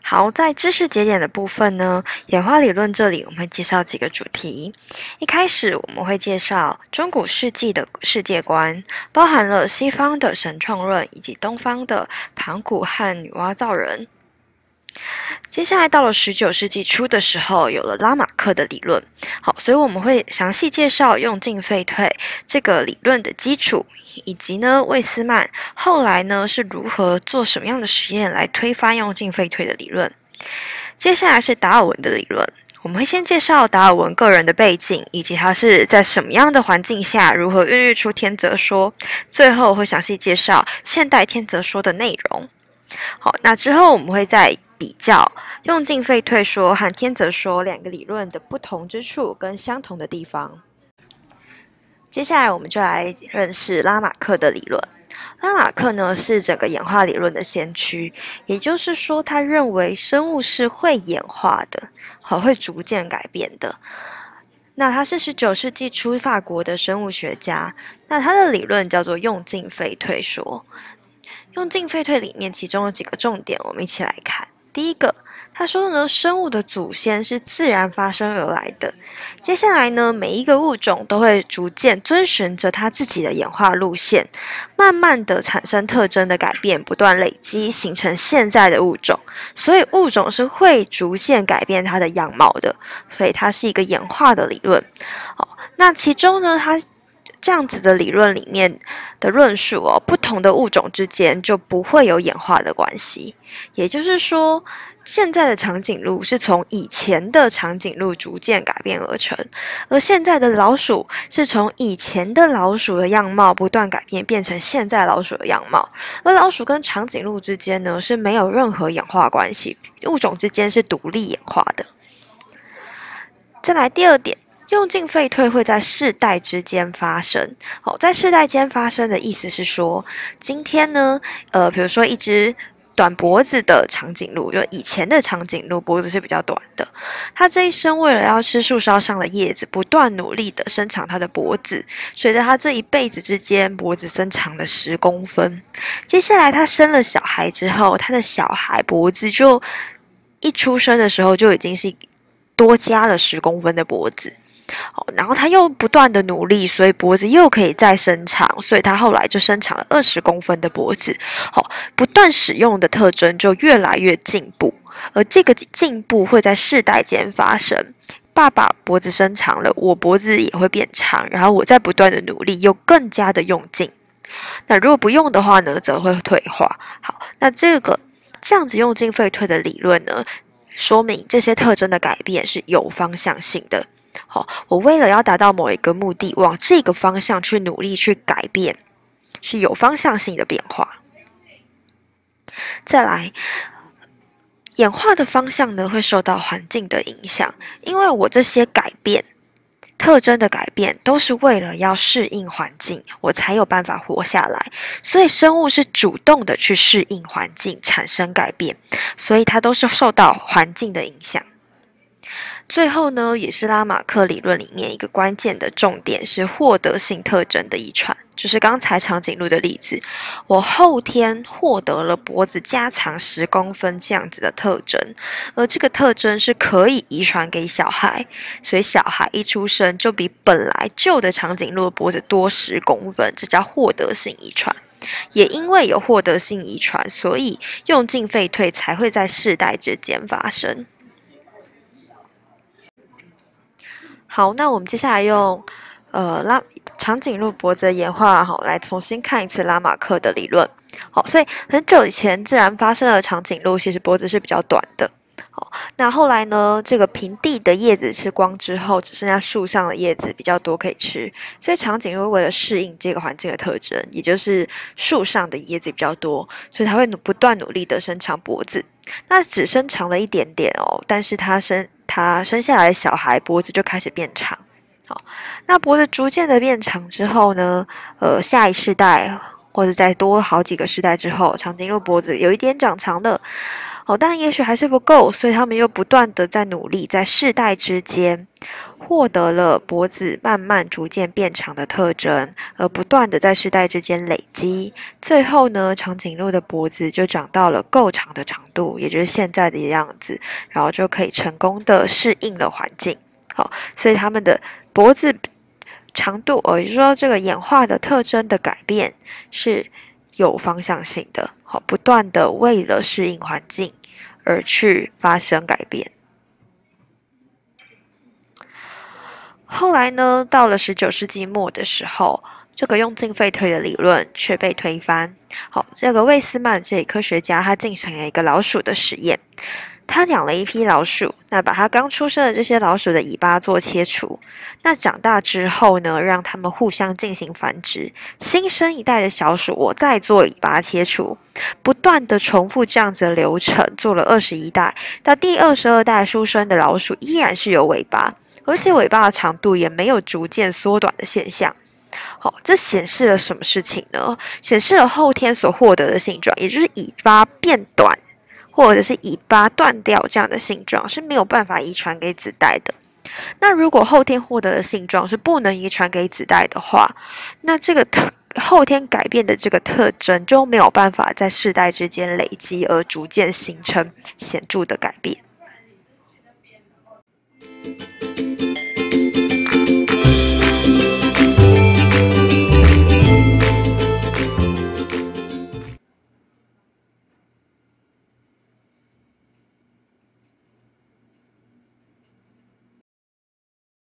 好，在知识节点的部分呢，演化理论这里我们会介绍几个主题。一开始我们会介绍中古世纪的世界观，包含了西方的神创论以及东方的盘古和女娲造人。接下来到了19世纪初的时候，有了拉马克的理论。好，所以我们会详细介绍用进废退这个理论的基础，以及呢魏斯曼后来呢是如何做什么样的实验来推翻用进废退的理论。接下来是达尔文的理论，我们会先介绍达尔文个人的背景，以及他是在什么样的环境下如何孕育出天择说。最后会详细介绍现代天择说的内容。好，那之后我们会再比较用进废退说和天择说两个理论的不同之处跟相同的地方。接下来我们就来认识拉马克的理论。拉马克呢是整个演化理论的先驱，也就是说他认为生物是会演化的，会逐渐改变的。那他是19世纪初法国的生物学家，那他的理论叫做用进废退说。用进废退里面其中有几个重点，我们一起来看。第一个，他说呢，生物的祖先是自然发生而来的。接下来呢，每一个物种都会逐渐遵循着它自己的演化路线，慢慢的产生特征的改变，不断累积，形成现在的物种。所以物种是会逐渐改变它的样貌的，所以它是一个演化的理论。那其中呢，它这样子的理论里面的论述不同的物种之间就不会有演化的关系。也就是说，现在的长颈鹿是从以前的长颈鹿逐渐改变而成，而现在的老鼠是从以前的老鼠的样貌不断改变，变成现在老鼠的样貌。而老鼠跟长颈鹿之间呢是没有任何演化关系，物种之间是独立演化的。再来第二点。用进废退会在世代之间发生。在世代间发生的意思是说，今天呢，比如说一只短脖子的长颈鹿，就以前的长颈鹿脖子是比较短的，它这一生为了要吃树梢上的叶子，不断努力的伸长它的脖子，随着它这一辈子之间，脖子伸长了10公分。接下来它生了小孩之后，它的小孩脖子就一出生的时候就已经是多加了10公分的脖子。然后他又不断的努力，所以脖子又可以再伸长，所以他后来就伸长了20公分的脖子。不断使用的特征就越来越进步，而这个进步会在世代间发生。爸爸脖子伸长了，我脖子也会变长，然后我在不断的努力，又更加的用劲。那如果不用的话呢，则会退化。好，那这样子用进废退的理论呢，说明这些特征的改变是有方向性的。我为了要达到某一个目的，往这个方向去努力去改变，是有方向性的变化。再来，演化的方向呢，会受到环境的影响，因为我这些改变、特征的改变，都是为了要适应环境，我才有办法活下来。所以生物是主动的去适应环境，产生改变，所以它都是受到环境的影响。最后呢，也是拉马克理论里面一个关键的重点是获得性特征的遗传，就是刚才长颈鹿的例子，我后天获得了脖子加长10公分这样子的特征，而这个特征是可以遗传给小孩，所以小孩一出生就比本来旧的长颈鹿的脖子多10公分，这叫获得性遗传。也因为有获得性遗传，所以用进废退才会在世代之间发生。好，那我们接下来用长颈鹿脖子的演化来重新看一次拉马克的理论。所以很久以前自然发生的长颈鹿其实脖子是比较短的。那后来呢，这个平地的叶子吃光之后，只剩下树上的叶子比较多可以吃，所以长颈鹿为了适应这个环境的特征，也就是树上的叶子比较多，所以它会不断努力的伸长脖子。那只伸长了一点点但是它生下来的小孩脖子就开始变长。那脖子逐渐的变长之后呢，下一世代或者再多好几个世代之后，长颈鹿脖子有一点长长的。 但也许还是不够，所以他们又不断的在努力，在世代之间获得了脖子慢慢逐渐变长的特征，而不断的在世代之间累积，最后呢，长颈鹿的脖子就长到了够长的长度，也就是现在的样子，然后就可以成功的适应了环境。所以他们的脖子长度，也就是说这个演化的特征的改变是有方向性的，不断的为了适应环境而去发生改变。后来呢，到了19世纪末的时候，这个用进废退的理论却被推翻。这个魏斯曼这一科学家他进行了一个老鼠的实验。他养了一批老鼠，那把他刚出生的这些老鼠的尾巴做切除，那长大之后呢，让他们互相进行繁殖，新生一代的小鼠我再做尾巴切除，不断的重复这样子的流程，做了21代，到第22代出生的老鼠依然是有尾巴，而且尾巴的长度也没有逐渐缩短的现象。这显示了什么事情呢？显示了后天所获得的性状，也就是尾巴变短或者是尾巴断掉这样的性状是没有办法遗传给子代的。那如果后天获得的性状是不能遗传给子代的话，那这个后天改变的这个特征就没有办法在世代之间累积而逐渐形成显著的改变。